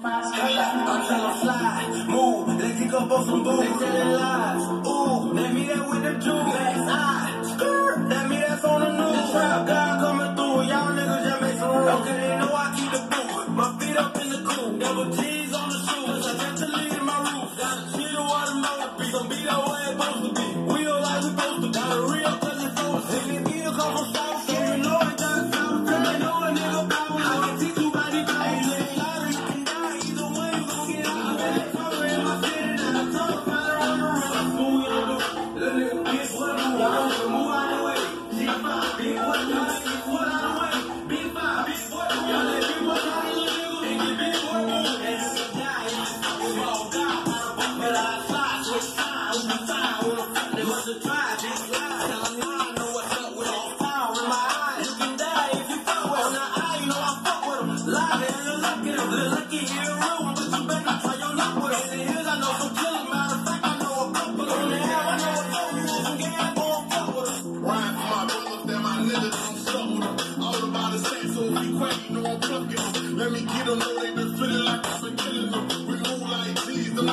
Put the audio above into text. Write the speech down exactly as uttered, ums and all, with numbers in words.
I'm tryna fly, move, let's kick up on some booze. They telling lies, ooh, let me that with the juice. Max I, skirt, that me that's on the news. The trap guy coming through, y'all niggas just make some room. Okay, they know I keep the boot, my feet up in the cool. Double G's on the shoes, I got to leave my roof. Got a chill water, the motor beat, some beat up where it's supposed to be. We don't like we supposed to, got a real cause it's supposed to. If it be a couple south, so you know it does south. Cause they know a nigga power, I can teach you by the guy. Let me get them, know they been feeling like I've been killing them. We move like G's,